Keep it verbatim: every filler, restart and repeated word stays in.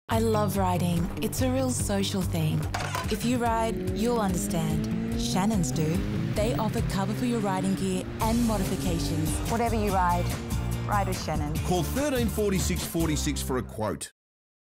I love riding. It's a real social thing. If you ride, you'll understand. Shannons do. They offer cover for your riding gear and modifications. Whatever you ride, ride with Shannons. Call thirteen forty-six forty-six for a quote.